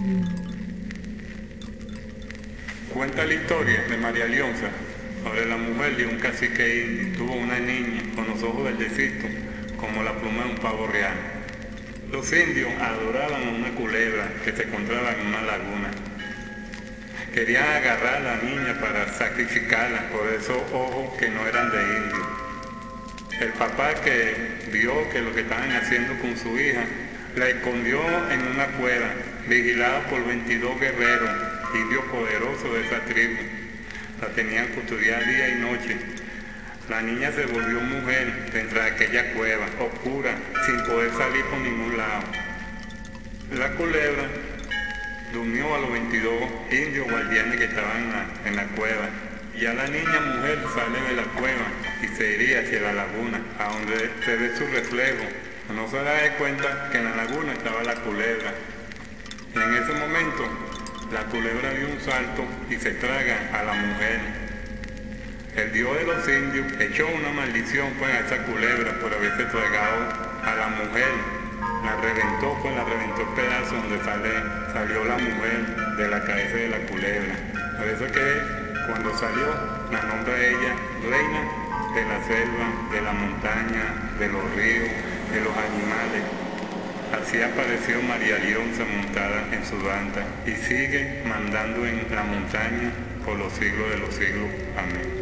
Cuenta la historia de María Leonza sobre la mujer de un cacique indio. Tuvo una niña con los ojos verdecitos como la pluma de un pavo real. Los indios adoraban a una culebra que se encontraba en una laguna. Querían agarrar a la niña para sacrificarla por esos ojos que no eran de indio. El papá, que vio que lo que estaban haciendo con su hija, la escondió en una cueva, vigilada por 22 guerreros, indios poderosos de esa tribu. La tenían custodiada día y noche. La niña se volvió mujer dentro de aquella cueva, oscura, sin poder salir por ningún lado. La culebra durmió a los 22 indios guardianes que estaban en la cueva. Ya la niña mujer sale de la cueva y se iría hacia la laguna, a donde se ve su reflejo. No se da de cuenta que en la laguna estaba la culebra. En ese momento, la culebra dio un salto y se traga a la mujer. El dios de los indios echó una maldición pues, a esa culebra por haberse tragado a la mujer. La reventó el pedazo donde salió la mujer de la cabeza de la culebra. Por eso que cuando salió, la nombra a ella reina de la selva, de la montaña, de los ríos, de los animales. Así apareció María Leonza montada en su banda y sigue mandando en la montaña por los siglos de los siglos. Amén.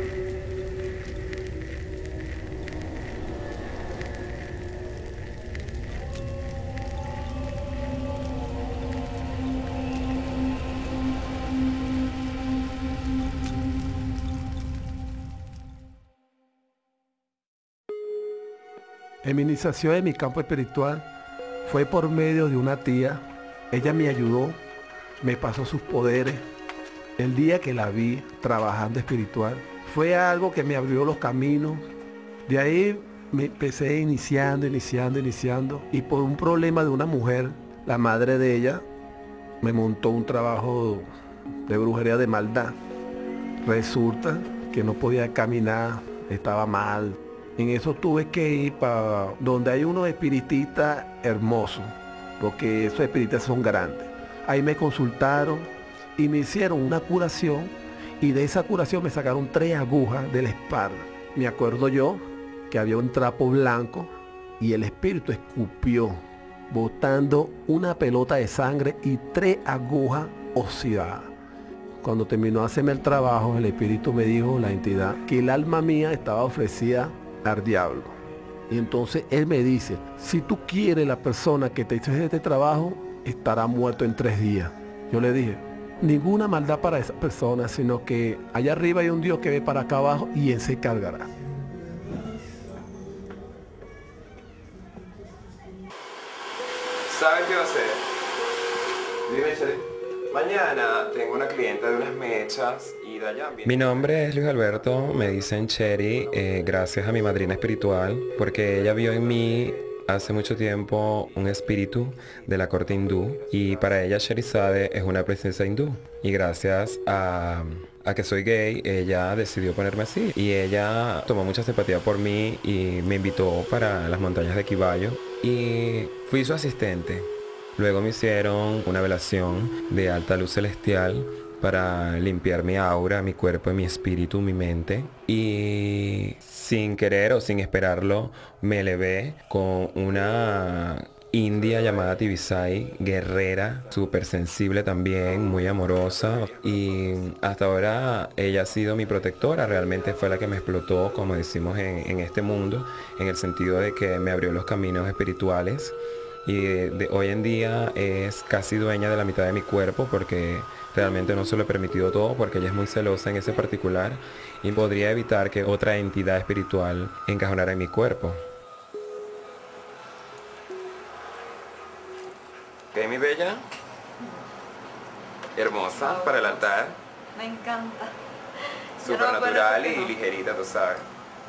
En mi iniciación en mi campo espiritual fue por medio de una tía. Ella me ayudó, me pasó sus poderes. El día que la vi trabajando espiritual, fue algo que me abrió los caminos. De ahí me empecé iniciando. Y por un problema de una mujer, la madre de ella, me montó un trabajo de brujería de maldad. Resulta que no podía caminar, estaba mal. En eso tuve que ir para donde hay unos espiritistas hermosos, porque esos espiritistas son grandes. Ahí me consultaron y me hicieron una curación, y de esa curación me sacaron 3 agujas de la espalda. Me acuerdo yo que había un trapo blanco y el espíritu escupió, botando una pelota de sangre y 3 agujas oxidadas. Cuando terminó de hacerme el trabajo, el espíritu me dijo, la entidad, que el alma mía estaba ofrecida al diablo. Y entonces él me dice, si tú quieres, la persona que te hizo este trabajo estará muerto en 3 días. Yo le dije, ninguna maldad para esa persona, sino que allá arriba hay un Dios que ve para acá abajo y él se encargará. ¿Sabes qué va a hacer? Dime, Chari. Mañana tengo una clienta de unas mechas y Dayan viene. Mi nombre es Luis Alberto, me dicen Cherry, gracias a mi madrina espiritual, porque ella vio en mí hace mucho tiempo un espíritu de la corte hindú, y para ella Sherizade es una princesa hindú, y gracias a que soy gay, ella decidió ponerme así, y ella tomó mucha simpatía por mí y me invitó para las montañas de Quibayo y fui su asistente. Luego me hicieron una velación de alta luz celestial para limpiar mi aura, mi cuerpo, mi espíritu, mi mente. Y sin querer o sin esperarlo, me elevé con una india llamada Tibisay, guerrera, súper sensible también, muy amorosa. Y hasta ahora ella ha sido mi protectora, realmente fue la que me explotó, como decimos en este mundo, en el sentido de que me abrió los caminos espirituales. Y hoy en día es casi dueña de la mitad de mi cuerpo, porque realmente no se lo he permitido todo, porque ella es muy celosa en ese particular y podría evitar que otra entidad espiritual encajonara en mi cuerpo. ¿Qué, mi bella? Hermosa para el altar. Me encanta. Súper natural y ligerita, tú sabes.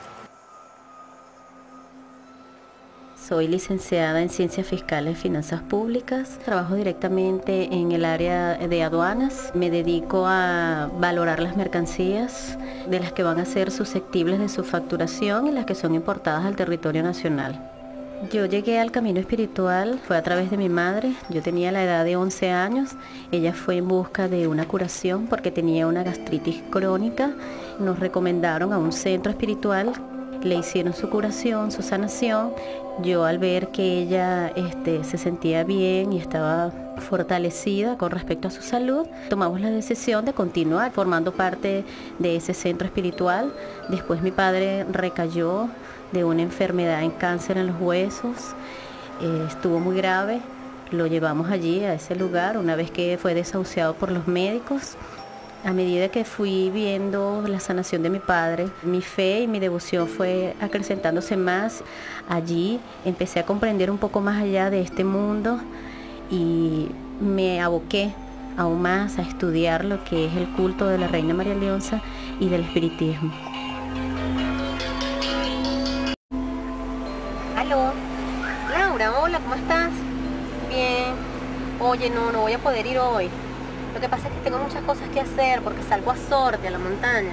Soy licenciada en Ciencias Fiscales y Finanzas Públicas. Trabajo directamente en el área de aduanas. Me dedico a valorar las mercancías de las que van a ser susceptibles de su facturación y las que son importadas al territorio nacional. Yo llegué al camino espiritual, fue a través de mi madre. Yo tenía la edad de 11 años. Ella fue en busca de una curación porque tenía una gastritis crónica. Nos recomendaron a un centro espiritual, le hicieron su curación, su sanación. Yo al ver que ella se sentía bien y estaba fortalecida con respecto a su salud, tomamos la decisión de continuar formando parte de ese centro espiritual. Después mi padre recayó de una enfermedad en cáncer en los huesos, estuvo muy grave, lo llevamos allí a ese lugar una vez que fue desahuciado por los médicos. A medida que fui viendo la sanación de mi padre, mi fe y mi devoción fue acrecentándose más. Allí empecé a comprender un poco más allá de este mundo y me aboqué aún más a estudiar lo que es el culto de la Reina María Leonza y del espiritismo. Aló, Laura, hola, ¿cómo estás? Bien. Oye, no voy a poder ir hoy. Lo que pasa es que tengo muchas cosas que hacer porque salgo a Sorte, a la montaña.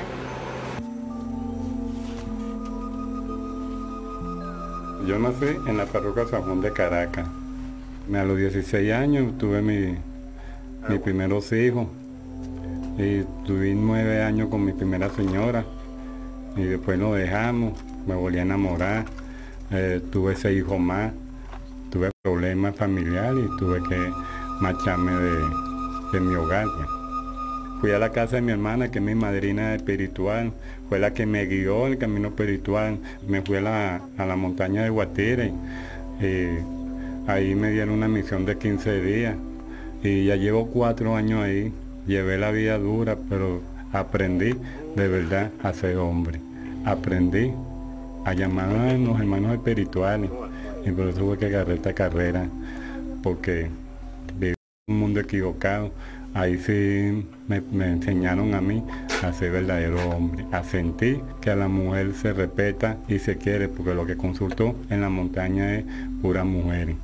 Yo nací en la parroquia San Juan de Caracas. A los 16 años tuve mis primeros hijos. Y tuve 9 años con mi primera señora. Y después nos dejamos, me volví a enamorar. Tuve 6 hijos más. Tuve problemas familiares y tuve que marcharme de mi hogar. Pues. Fui a la casa de mi hermana, que es mi madrina espiritual, fue la que me guió el camino espiritual. Me fui a la montaña de Guatire, ahí me dieron una misión de 15 días y ya llevo 4 años ahí. Llevé la vida dura, pero aprendí de verdad a ser hombre. Aprendí a llamar a los hermanos espirituales y por eso tuve que agarrar esta carrera, porque viví en un mundo equivocado. Ahí sí me enseñaron a mí a ser verdadero hombre, a sentir que a la mujer se respeta y se quiere, porque lo que consultó en la montaña es puras mujeres.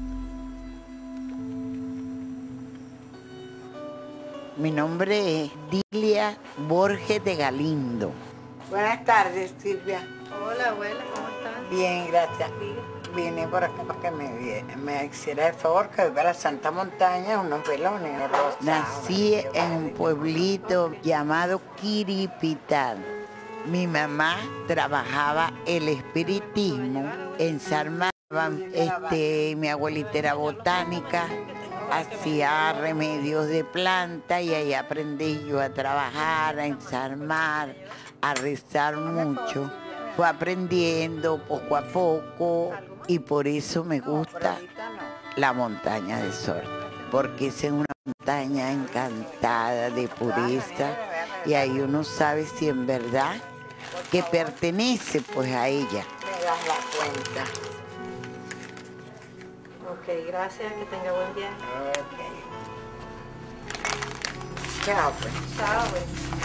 Mi nombre es Dilia Borges de Galindo. Buenas tardes, Silvia. Hola, abuela, ¿cómo estás? Bien, gracias. Vine por acá para que me hiciera el favor que voy a la Santa Montaña, unos velones. Nací en un pueblito llamado Quiripitán. Mi mamá trabajaba el espiritismo, ensarmaba, mi abuelita era botánica, hacía remedios de planta y ahí aprendí yo a trabajar, a ensarmar, a rezar mucho. Fue aprendiendo poco a poco y por eso me gusta la montaña de Sorte, porque es una montaña encantada de pureza y ahí uno sabe si en verdad que pertenece pues a ella. Me das la cuenta. Ok, gracias, que tenga buen viaje. Ok. Chao pues. Chao, pues.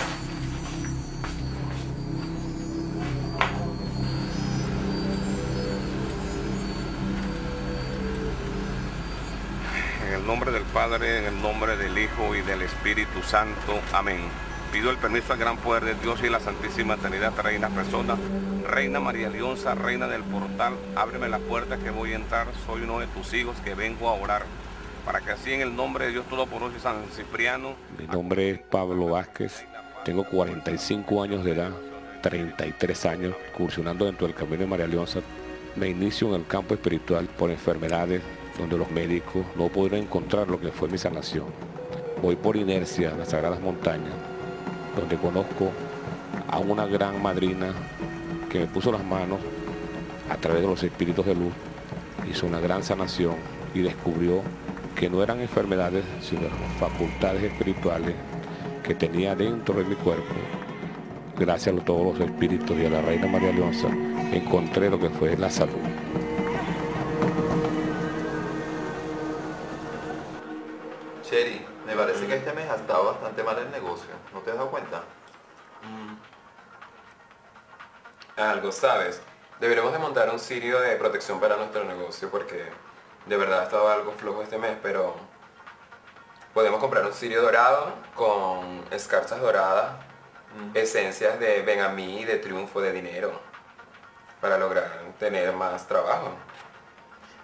En el nombre del Padre, en el nombre del Hijo y del Espíritu Santo. Amén. Pido el permiso al gran poder de Dios y la Santísima Trinidad, Reina Persona, Reina María Leonza, Reina del Portal, ábreme la puerta que voy a entrar, soy uno de tus hijos que vengo a orar, para que así en el nombre de Dios Todopoderoso y San Cipriano. Mi nombre es Pablo Vázquez, tengo 45 años de edad, 33 años, incursionando dentro del camino de María Leonza. Me inicio en el campo espiritual por enfermedades donde los médicos no pudieron encontrar lo que fue mi sanación. Voy por inercia a las Sagradas Montañas, donde conozco a una gran madrina que me puso las manos a través de los espíritus de luz, hizo una gran sanación y descubrió que no eran enfermedades, sino facultades espirituales que tenía dentro de mi cuerpo. Gracias a todos los espíritus y a la Reina María Leonza, encontré lo que fue la salud. Cheri, me parece que este mes ha estado bastante mal el negocio. ¿No te has dado cuenta? Algo, ¿sabes? Deberíamos de montar un cirio de protección para nuestro negocio porque de verdad ha estado algo flojo este mes, pero podemos comprar un cirio dorado con escarchas doradas, esencias de Benamí, de triunfo, de dinero, para lograr tener más trabajo.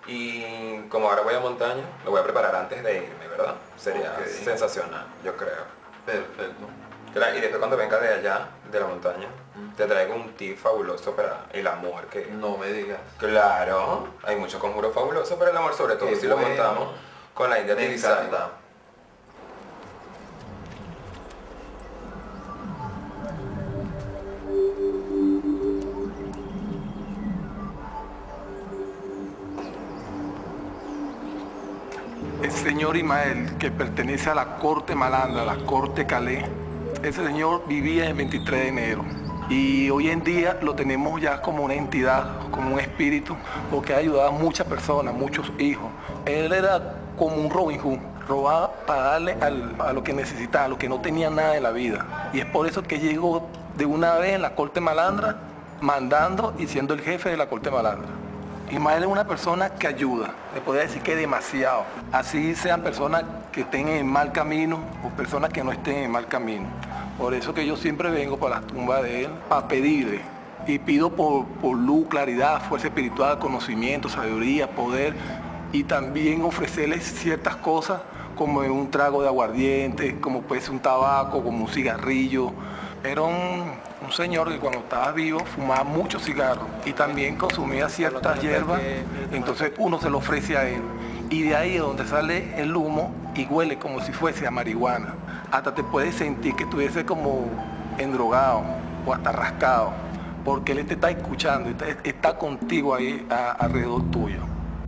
Y como ahora voy a montaña, lo voy a preparar antes de irme, ¿verdad? Sería sensacional, yo creo. Perfecto. Claro, y después cuando venga de allá, de la montaña, te traigo un tip fabuloso para el amor. Que No me digas. Claro, hay muchos conjuros fabulosos para el amor, sobre todo si lo montamos con la India Me Tea Design. encanta. El señor Imael, que pertenece a la corte malandra, la corte Calais, ese señor vivía el 23 de enero. Y hoy en día lo tenemos ya como una entidad, como un espíritu, porque ha ayudado a muchas personas, muchos hijos. Él era como un Robin Hood, robaba para darle a lo que necesitaba, a lo que no tenía nada en la vida. Y es por eso que llegó de una vez en la corte malandra, mandando y siendo el jefe de la corte malandra. Ismael es una persona que ayuda, le podría decir que demasiado. Así sean personas que estén en mal camino o personas que no estén en mal camino. Por eso que yo siempre vengo para las tumbas de él, para pedirle. Y pido por luz, claridad, fuerza espiritual, conocimiento, sabiduría, poder. Y también ofrecerles ciertas cosas como un trago de aguardiente, como puede ser un tabaco, como un cigarrillo. Era un señor que cuando estaba vivo fumaba muchos cigarros y también consumía ciertas hierbas, entonces uno se lo ofrece a él. Y de ahí es donde sale el humo y huele como si fuese a marihuana. Hasta te puedes sentir que estuviese como endrogado o hasta rascado, porque él te está escuchando, está contigo ahí alrededor tuyo.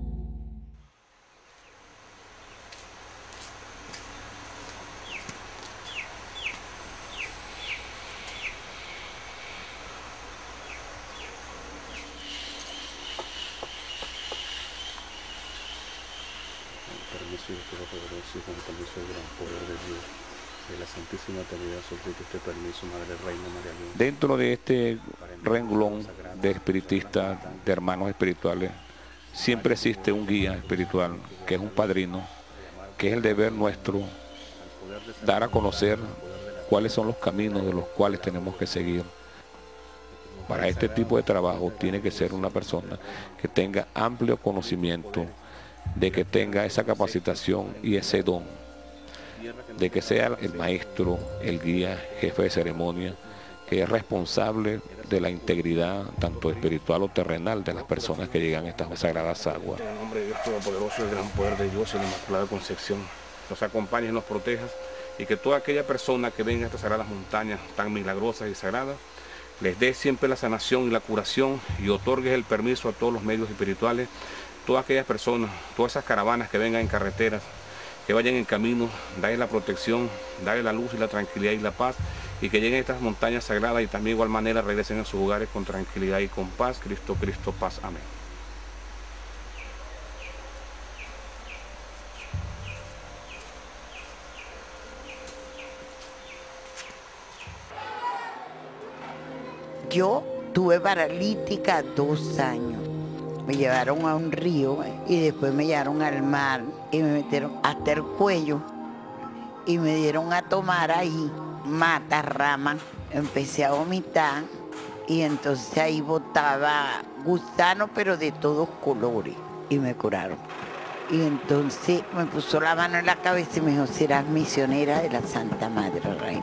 Permiso de Todopoderoso y con el permiso del gran poder de Dios, de la Santísima Trinidad, solicito este permiso, Madre Reina María León. Dentro de este renglón de espiritistas, de hermanos espirituales, siempre existe un guía espiritual, que es un padrino, que es el deber nuestro, dar a conocer cuáles son los caminos de los cuales tenemos que seguir. Para este tipo de trabajo tiene que ser una persona que tenga amplio conocimiento, de que tenga esa capacitación y ese don, de que sea el maestro, el guía, jefe de ceremonia, que es responsable de la integridad, tanto espiritual o terrenal, de las personas que llegan a estas sagradas aguas. En el nombre de Dios Todopoderoso, el gran poder de Dios y la Inmaculada Concepción, nos acompañes y nos protejas, y que toda aquella persona que venga a estas sagradas montañas tan milagrosas y sagradas, les dé siempre la sanación y la curación, y otorgues el permiso a todos los medios espirituales, todas aquellas personas, todas esas caravanas que vengan en carreteras, que vayan en camino, dale la protección, dale la luz y la tranquilidad y la paz, y que lleguen a estas montañas sagradas y también de igual manera regresen a sus hogares con tranquilidad y con paz. Cristo, Cristo, paz. Amén. Yo tuve paralítica 2 años. Me llevaron a un río y después me llevaron al mar y me metieron hasta el cuello y me dieron a tomar ahí mata, rama. Empecé a vomitar y entonces ahí botaba gusanos pero de todos colores y me curaron. Y entonces me puso la mano en la cabeza y me dijo, serás misionera de la Santa Madre Reina.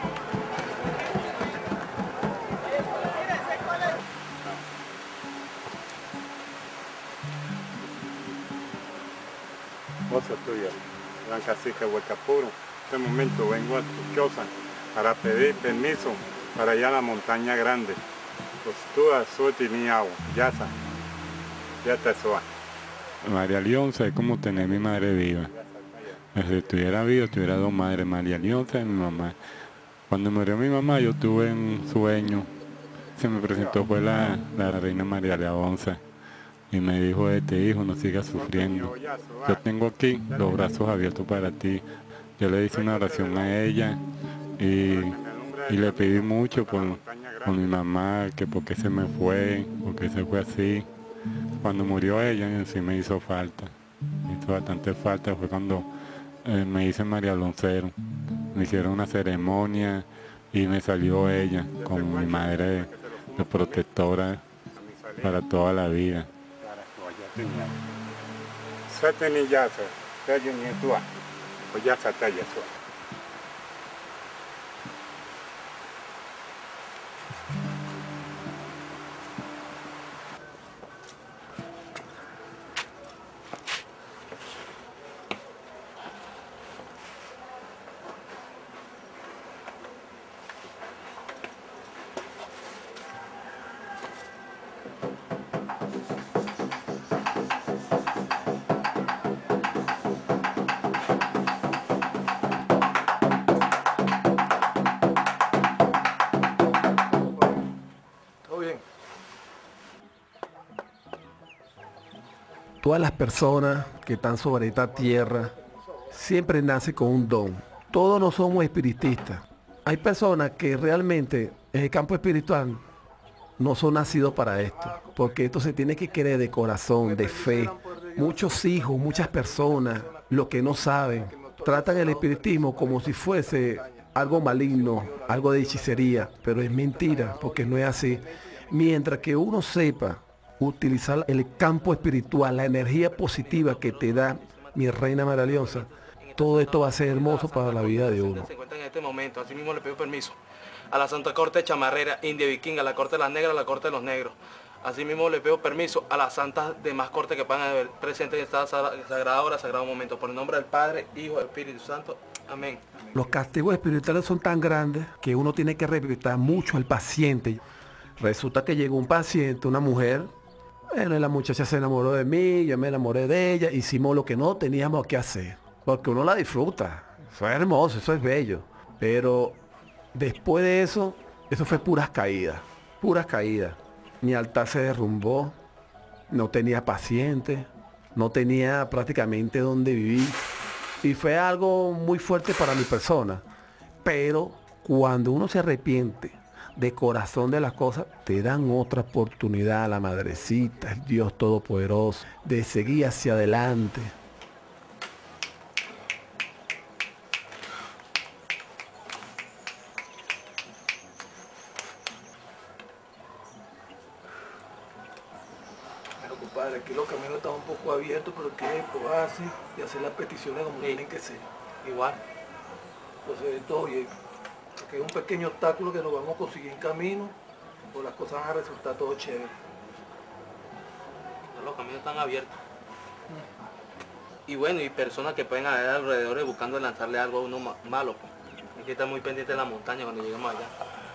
Cosa tuya, Gran Cacique Huecapuro. En este momento vengo a tu choza para pedir permiso para allá a la montaña grande. Pues tú suerte ni agua, ya te soa. María Leonza es como tener mi madre viva. Si estuviera viva, tuviera 2 madres, María Leonza y mi mamá. Cuando murió mi mamá yo tuve un sueño, se me presentó fue la reina María Leonza. Y me dijo, hijo, no sigas sufriendo. Yo tengo aquí los brazos abiertos para ti. Yo le hice una oración a ella y le pedí mucho por mi mamá, que por qué se me fue, por qué se fue así. Cuando murió ella, sí me hizo falta. Me hizo bastante falta. Fue cuando me hice María Loncero. Me hicieron una ceremonia y me salió ella como mi madre de protectora para toda la vida. Satani Yasa, Sajin Yatua, or Yasata Yasua. Todas las personas que están sobre esta tierra siempre nacen con un don. Todos no somos espiritistas. Hay personas que realmente en el campo espiritual no son nacidos para esto, porque esto se tiene que querer de corazón, de fe. Muchos hijos, muchas personas, los que no saben, tratan el espiritismo como si fuese algo maligno, algo de hechicería, pero es mentira, porque no es así. Mientras que uno sepa utilizar el campo espiritual, la energía positiva que te da mi reina María Leonza, todo esto va a ser hermoso para la vida de uno. Se encuentra en este momento, así mismo le pido permiso a la Santa Corte Chamarrera, India Vikinga, a la Corte de las Negras, a la Corte de los Negros. Así mismo le pido permiso a las santas demás cortes que van a haber presentes en esta sagrada hora, sagrado momento. Por el nombre del Padre, Hijo y Espíritu Santo. Amén. Los castigos espirituales son tan grandes que uno tiene que respetar mucho al paciente. Resulta que llegó un paciente, una mujer. Bueno, la muchacha se enamoró de mí, yo me enamoré de ella, hicimos lo que no teníamos que hacer, porque uno la disfruta, eso es hermoso, eso es bello, pero después de eso fue puras caídas, mi altar se derrumbó, no tenía paciente, no tenía prácticamente dónde vivir, y fue algo muy fuerte para mi persona, pero cuando uno se arrepiente de corazón de las cosas, te dan otra oportunidad, la madrecita, el Dios Todopoderoso, de seguir hacia adelante. Bueno, compadre, aquí los caminos están un poco abiertos, pero hay que probarse y hacer las peticiones como tienen que ser. Igual. Entonces, todo bien. Porque es un pequeño obstáculo que nos vamos a conseguir en camino, pues las cosas van a resultar todo chévere. Los caminos están abiertos. Y bueno, y personas que pueden haber alrededor buscando lanzarle algo a uno malo. Hay que estar muy pendiente de la montaña cuando lleguemos allá.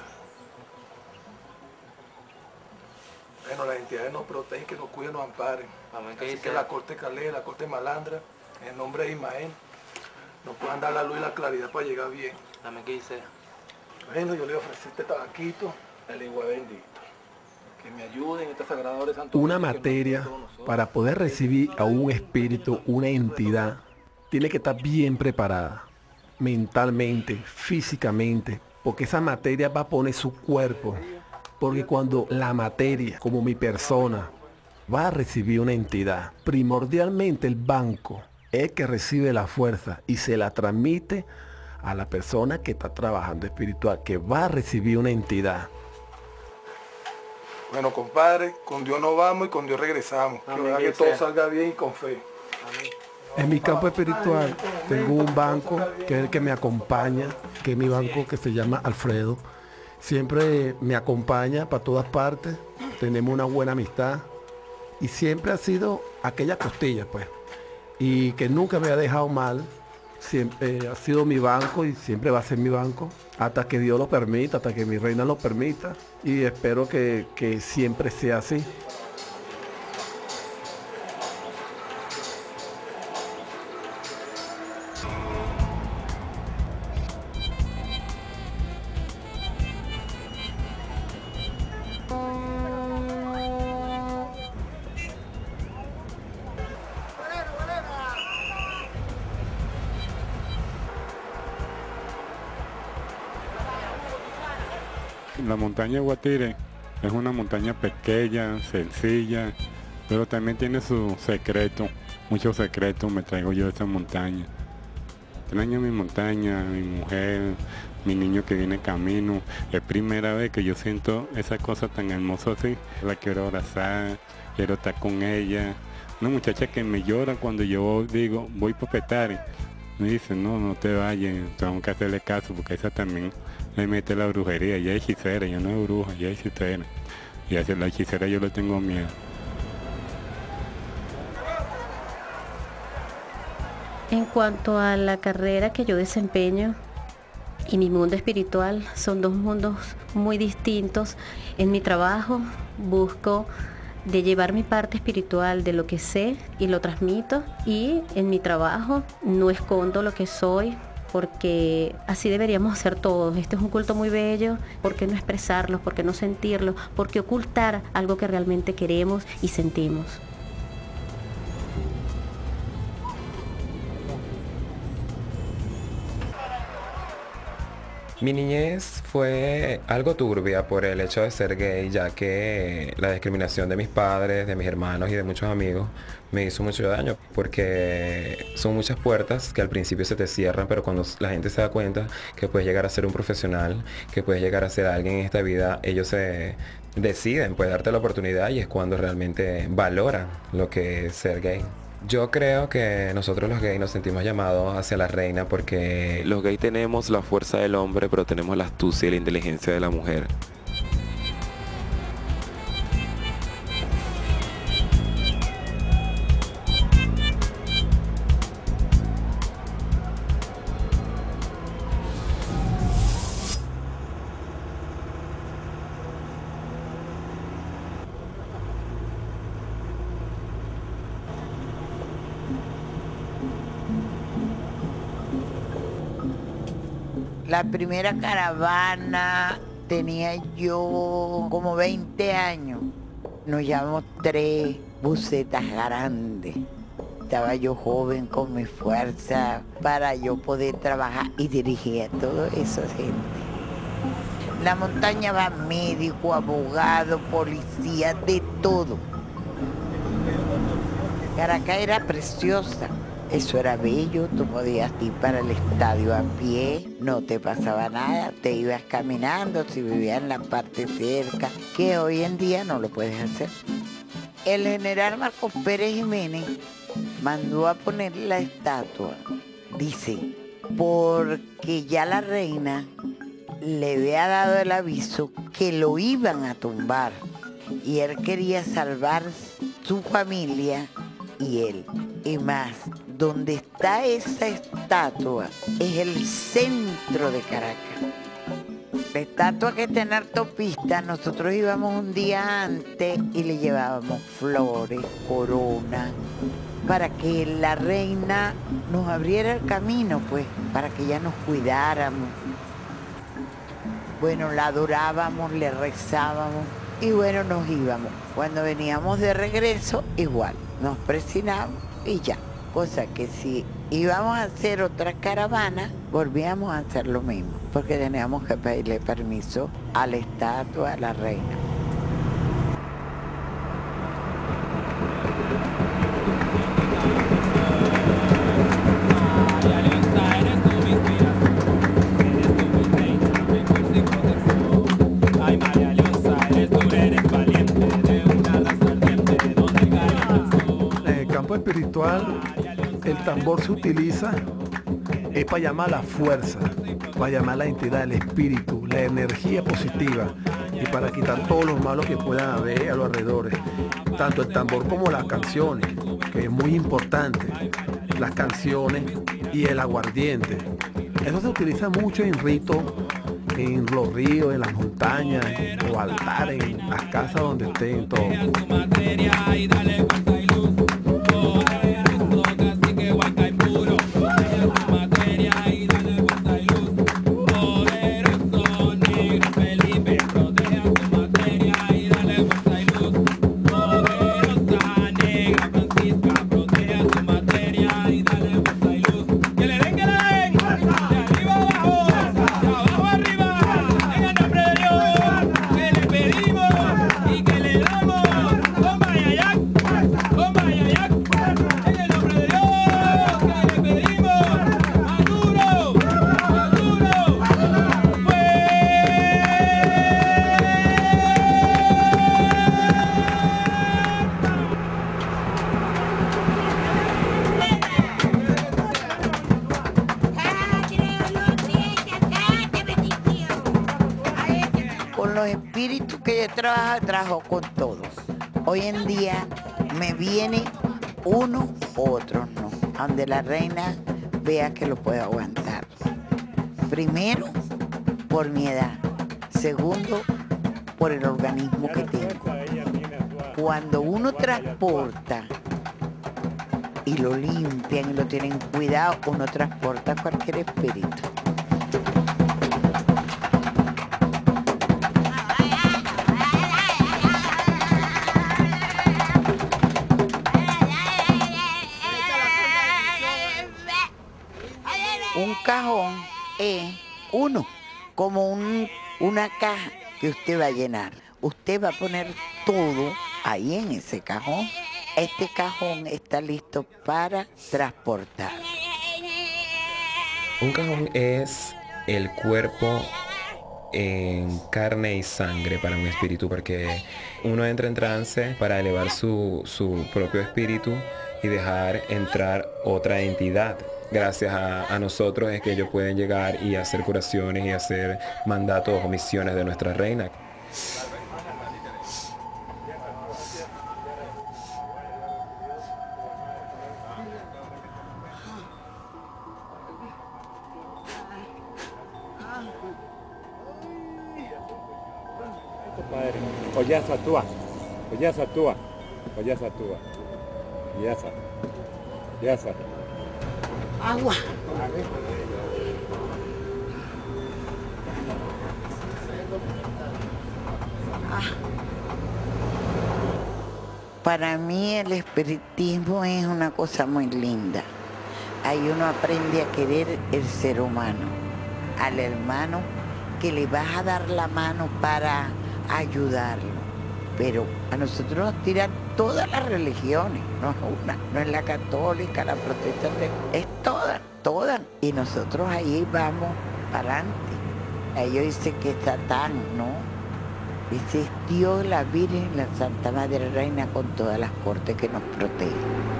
Bueno, las entidades nos protegen, que nos cuiden, nos amparen. Amén. Así que la Corte Calé, la Corte Malandra, en el nombre de Ismael, nos puedan dar la luz y la claridad para llegar bien. Amén, que dice. Bueno, yo le ofrecí este tabaquito, el igual bendito. Que me ayuden en esta sagrada hora de Santo. Una materia para poder recibir a un espíritu, una entidad, tiene que estar bien preparada, mentalmente, físicamente, porque esa materia va a poner su cuerpo. Porque cuando la materia, como mi persona, va a recibir una entidad, primordialmente el banco es el que recibe la fuerza y se la transmite a la persona que está trabajando espiritual, que va a recibir una entidad. Bueno, compadre, con Dios nos vamos y con Dios regresamos. Amén, que todo salga bien y con fe. Amén. En mi campo espiritual tengo un banco que es el que me acompaña, que es mi banco que se llama Alfredo. Siempre me acompaña para todas partes, tenemos una buena amistad y siempre ha sido aquella costilla, pues. Y que nunca me ha dejado mal, siempre ha sido mi banco y siempre va a ser mi banco, hasta que Dios lo permita, hasta que mi reina lo permita, y espero que siempre sea así. La montaña de Guatire es una montaña pequeña, sencilla, pero también tiene su secreto, muchos secretos me traigo yo de esa montaña. Extraño mi montaña, mi mujer, mi niño que viene camino. Es primera vez que yo siento esa cosa tan hermosa así. La quiero abrazar, quiero estar con ella, Una muchacha que me llora cuando yo digo, voy para Petare. Me dice, no, no te vayas, tengo que hacerle caso porque esa también le mete la brujería. Ella es hechicera, yo no es bruja, ella es hechicera. Y hacia la hechicera yo le tengo miedo. En cuanto a la carrera que yo desempeño y mi mundo espiritual, son dos mundos muy distintos. En mi trabajo busco de llevar mi parte espiritual de lo que sé y lo transmito, y en mi trabajo no escondo lo que soy, porque así deberíamos ser todos. Este es un culto muy bello. ¿Por qué no expresarlo? ¿Por qué no sentirlo? ¿Por qué ocultar algo que realmente queremos y sentimos? Mi niñez fue algo turbia por el hecho de ser gay, ya que la discriminación de mis padres, de mis hermanos y de muchos amigos me hizo mucho daño, porque son muchas puertas que al principio se te cierran, pero cuando la gente se da cuenta que puedes llegar a ser un profesional, que puedes llegar a ser alguien en esta vida, ellos se deciden pues darte la oportunidad, y es cuando realmente valoran lo que es ser gay. Yo creo que nosotros los gays nos sentimos llamados hacia la reina porque los gays tenemos la fuerza del hombre, pero tenemos la astucia y la inteligencia de la mujer. La primera caravana tenía yo como 20 años. Nos llevamos 3 busetas grandes. Estaba yo joven con mi fuerza para yo poder trabajar y dirigir a toda esa gente. La montaña va médico, abogado, policía, de todo. Caracas era preciosa. Eso era bello, tú podías ir para el estadio a pie, no te pasaba nada, te ibas caminando si vivías en la parte cerca, que hoy en día no lo puedes hacer. El general Marcos Pérez Jiménez mandó a poner la estatua, dice, porque ya la reina le había dado el aviso que lo iban a tumbar y él quería salvar su familia y él. Y más, donde está esa estatua es el centro de Caracas. La estatua que está en autopista, nosotros íbamos un día antes y le llevábamos flores, coronas, para que la reina nos abriera el camino, pues, para que ella nos cuidáramos. Bueno, la adorábamos, le rezábamos y bueno, nos íbamos. Cuando veníamos de regreso, igual, nos presionábamos y ya. Cosa que si íbamos a hacer otra caravana, volvíamos a hacer lo mismo, porque teníamos que pedirle permiso a la estatua, a la reina. En el campo espiritual, el tambor se utiliza es para llamar a la fuerza, para llamar a la entidad, el espíritu, la energía positiva y para quitar todos los malos que puedan haber a los alrededores. Tanto el tambor como las canciones, que es muy importante, las canciones y el aguardiente. Eso se utiliza mucho en ritos, en los ríos, en las montañas, en los altares, en las casas donde estén todos. que yo trabajo con todos. Hoy en día me viene uno u otro no, donde la reina vea que lo puedo aguantar. Primero, por mi edad. Segundo, por el organismo que tengo. Cuando uno transporta y lo limpian y lo tienen cuidado, uno transporta cualquier espíritu. Un cajón es uno, como una caja que usted va a llenar. Usted va a poner todo ahí en ese cajón. Este cajón está listo para transportar. Un cajón es el cuerpo en carne y sangre para un espíritu, porque uno entra en trance para elevar su propio espíritu y dejar entrar otra entidad. Gracias a nosotros es que ellos pueden llegar y hacer curaciones y hacer mandatos o misiones de nuestra reina. Padre, Oyasa Tua, Oyasa Tua, Oyasa Tua, Oyasa, Oyasa. Agua. Para mí el espiritismo es una cosa muy linda. Ahí uno aprende a querer el ser humano, al hermano que le vas a dar la mano para ayudarlo. Pero a nosotros nos tiran todas las religiones, no es una, no es la católica, la protestante, es todas. Y nosotros ahí vamos para adelante. Ellos dicen que es Satán, ¿no? Ese es Dios, la Virgen, la Santa Madre Reina con todas las cortes que nos protegen.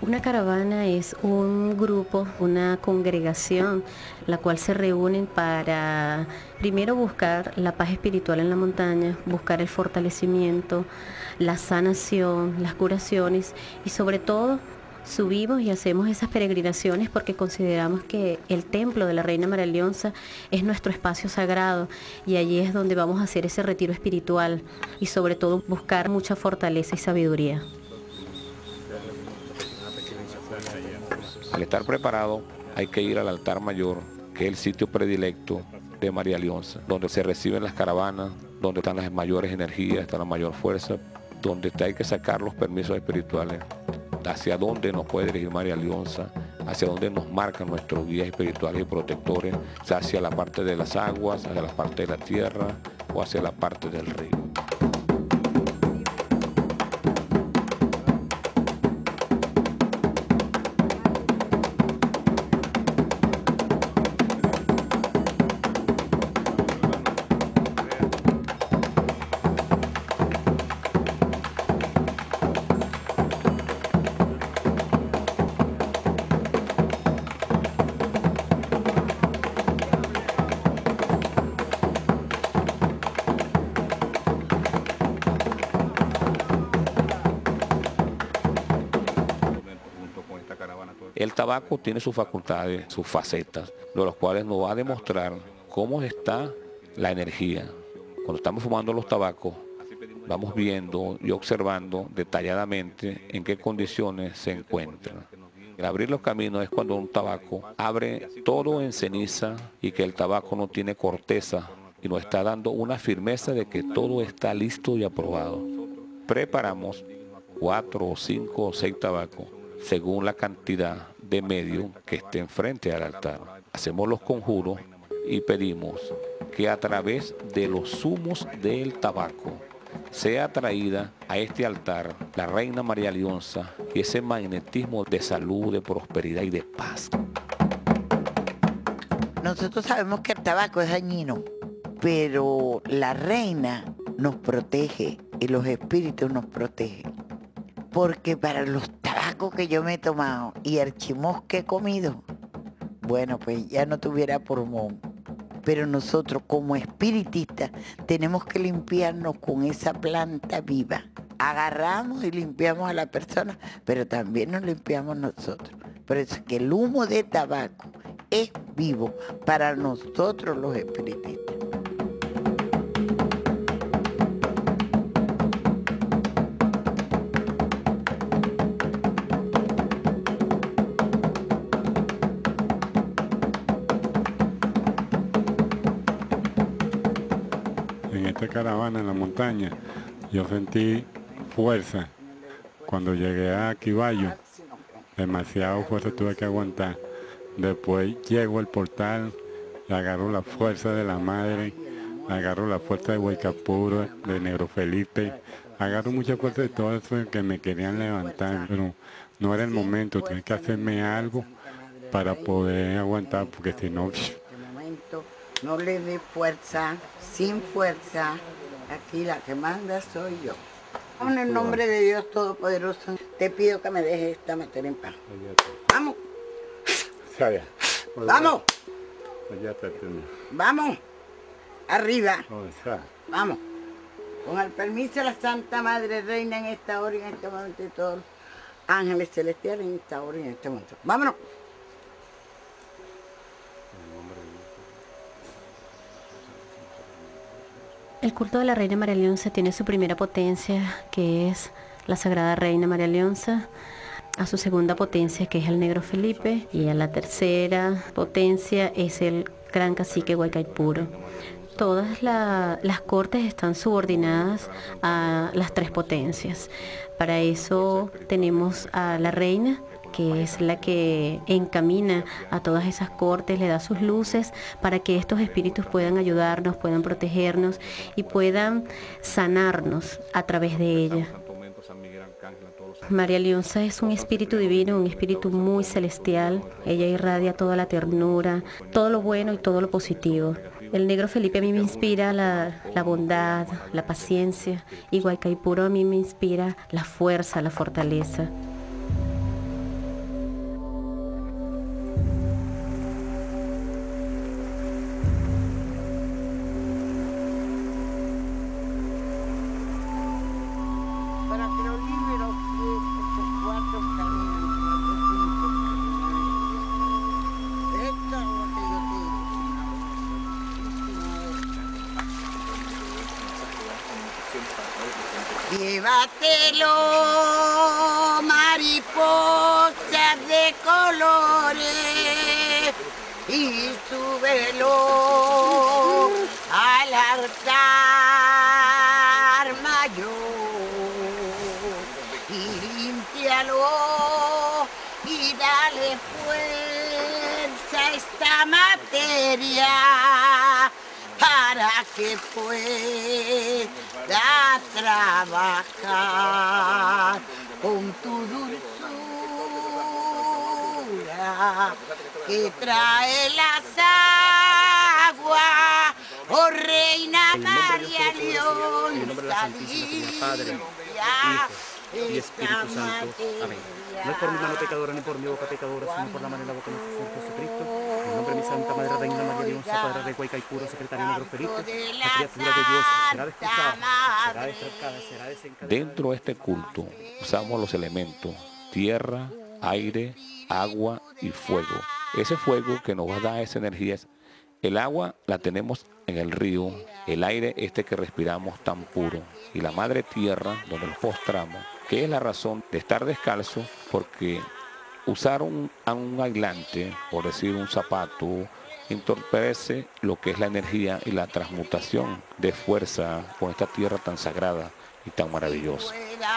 Una caravana es un grupo, una congregación, la cual se reúnen para primero buscar la paz espiritual en la montaña, buscar el fortalecimiento, la sanación, las curaciones y sobre todo subimos y hacemos esas peregrinaciones porque consideramos que el templo de la Reina María Leonza es nuestro espacio sagrado y allí es donde vamos a hacer ese retiro espiritual y sobre todo buscar mucha fortaleza y sabiduría. Al estar preparado, hay que ir al altar mayor, que es el sitio predilecto de María Leonza, donde se reciben las caravanas, donde están las mayores energías, está la mayor fuerza, donde hay que sacar los permisos espirituales, hacia dónde nos puede dirigir María Leonza, hacia dónde nos marcan nuestros guías espirituales y protectores, hacia la parte de las aguas, hacia la parte de la tierra o hacia la parte del río. El tabaco tiene sus facultades, sus facetas, de los cuales nos va a demostrar cómo está la energía. Cuando estamos fumando los tabacos, vamos viendo y observando detalladamente en qué condiciones se encuentran. El abrir los caminos es cuando un tabaco abre todo en ceniza y que el tabaco no tiene corteza y nos está dando una firmeza de que todo está listo y aprobado. Preparamos 4 o 5 o 6 tabacos según la cantidad de medium que estén frente al altar. Hacemos los conjuros y pedimos que a través de los humos del tabaco sea atraída a este altar la Reina María Leonza y ese magnetismo de salud, de prosperidad y de paz. Nosotros sabemos que el tabaco es dañino, pero la reina nos protege y los espíritus nos protegen. Porque para los tabacos que yo me he tomado y el chimós que he comido, bueno, pues ya no tuviera pulmón. Pero nosotros como espiritistas tenemos que limpiarnos con esa planta viva. Agarramos y limpiamos a la persona, pero también nos limpiamos nosotros. Por eso es que el humo de tabaco es vivo para nosotros los espiritistas. En esta caravana en la montaña yo sentí fuerza. Cuando llegué a Quiballo, demasiado fuerza tuve que aguantar. Después llego al portal, agarro la fuerza de la madre, agarro la fuerza de Huaycapuro, de Negro Felipe, agarro mucha fuerza de todo eso que me querían levantar, pero no era el momento, tenía que hacerme algo para poder aguantar, porque si no... No le dé fuerza, sin fuerza, aquí la que manda soy yo. En el nombre de Dios Todopoderoso, te pido que me dejes esta materia en paz. ¡Vamos! ¡Vamos! ¡Vamos! ¡Arriba! ¡Vamos! Con el permiso de la Santa Madre Reina en esta hora y en este momento y todos los ángeles celestiales en esta hora y en este momento. ¡Vámonos! El culto de la Reina María Leonza tiene su primera potencia, que es la Sagrada Reina María Leonza, a su segunda potencia, que es el Negro Felipe, y a la tercera potencia es el Gran Cacique Huaycaipuro. Todas las cortes están subordinadas a las tres potencias. Para eso tenemos a la reina, que es la que encamina a todas esas cortes, le da sus luces para que estos espíritus puedan ayudarnos, puedan protegernos y puedan sanarnos a través de ella. María Leonza es un espíritu divino, un espíritu muy celestial. Ella irradia toda la ternura, todo lo bueno y todo lo positivo. El Negro Felipe a mí me inspira la bondad, la paciencia, y Huaycaipuro a mí me inspira la fuerza, la fortaleza. Llévatelo, mariposas de colores, y súbelo al altar mayor, y límpialo y dale fuerza a esta materia para que pueda trabajar con tu dulzura que trae las aguas, oh Reina María León, en el nombre de la Santísima Trinidad, Padre, Hijo y Espíritu Santo. Amén. No es por mi mano pecadora ni por mi boca pecadora, sino por la mano de la boca de nuestro Señor Jesucristo. En el nombre de mi Santa Madre Reina María Leonza, Padre de Guaycaipuro, secretario negro Ferito, la criatura de Dios será desposada, será destrocada, será desencadenada. Dentro de este culto usamos los elementos tierra, aire, agua y fuego. Ese fuego que nos va a dar esa energía, el agua la tenemos en el río, el aire este que respiramos tan puro, y la madre tierra donde nos postramos, que es la razón de estar descalzo, porque usar un aislante, por decir un zapato, entorpece lo que es la energía y la transmutación de fuerza con esta tierra tan sagrada y tan maravillosa.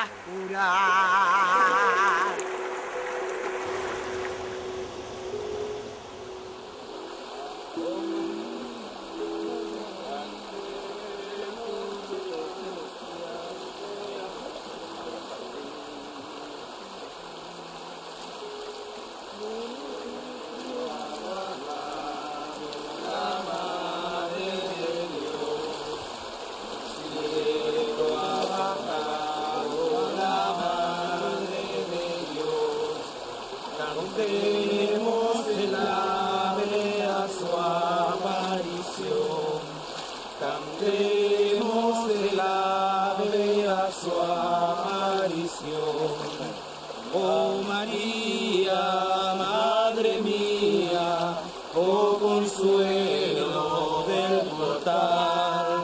Oh María, Madre mía, oh consuelo del mortal,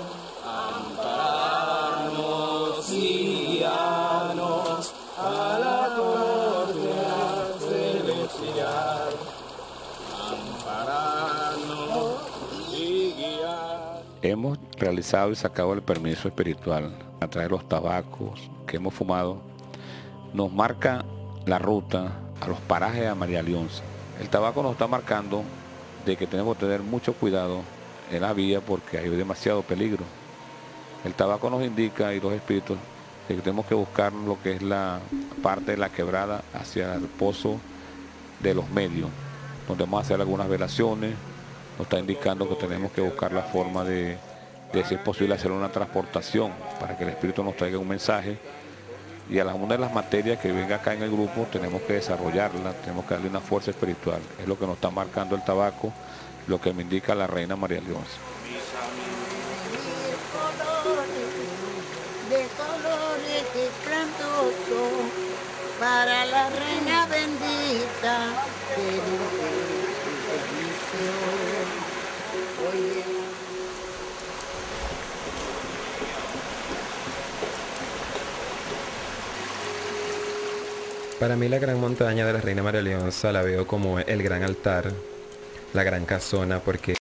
ampararnos y guiarnos a la corte celestial, ampararnos y guiar. Hemos realizado y sacado el permiso espiritual a través de los tabacos que hemos fumado. Nos marca la ruta a los parajes de María Leonza. El tabaco nos está marcando de que tenemos que tener mucho cuidado en la vía porque hay demasiado peligro. El tabaco nos indica, y los espíritus, de que tenemos que buscar lo que es la parte de la quebrada hacia el pozo de los medios, donde vamos a hacer algunas velaciones. Nos está indicando que tenemos que buscar la forma de si es posible hacer una transportación para que el espíritu nos traiga un mensaje. Y a una de las materias que venga acá en el grupo tenemos que desarrollarla, tenemos que darle una fuerza espiritual. Es lo que nos está marcando el tabaco, lo que me indica la Reina María Leonza. De colores esplendorosos para la Reina bendita que dice. Para mí la gran montaña de la Reina María Leonza la veo como el gran altar, la gran casona, porque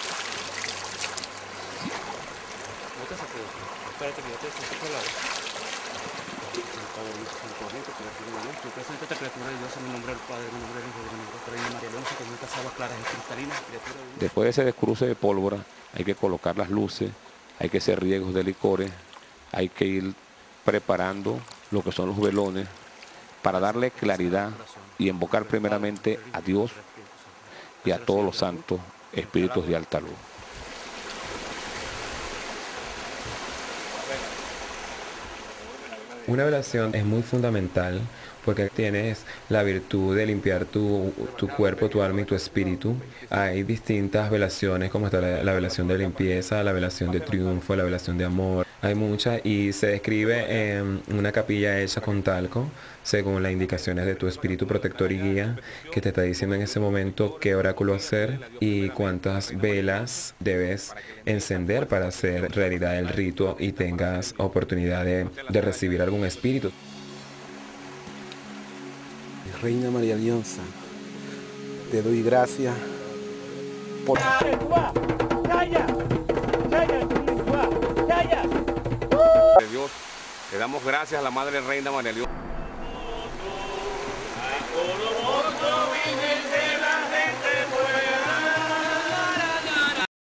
después de ese descruce de pólvora hay que colocar las luces, hay que hacer riegos de licores, hay que ir preparando lo que son los velones para darle claridad y invocar primeramente a Dios y a todos los santos espíritus de alta luz. una velación es muy fundamental porque tienes la virtud de limpiar tu cuerpo, tu alma y tu espíritu. Hay distintas velaciones, como está la velación de limpieza, la velación de triunfo, la velación de amor. Hay muchas y se describe en una capilla hecha con talco, según las indicaciones de tu espíritu protector y guía, que te está diciendo en ese momento qué oráculo hacer y cuántas velas debes encender para hacer realidad el rito y tengas oportunidad de recibir algún espíritu. Reina María Leonza, te doy gracias por... Dios, le damos gracias a la Madre Reina María Leonza.